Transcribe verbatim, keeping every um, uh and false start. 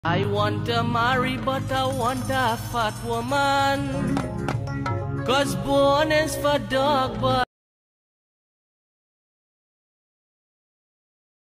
I want to marry, but I want a fat woman. 'Cause bone is for dog, but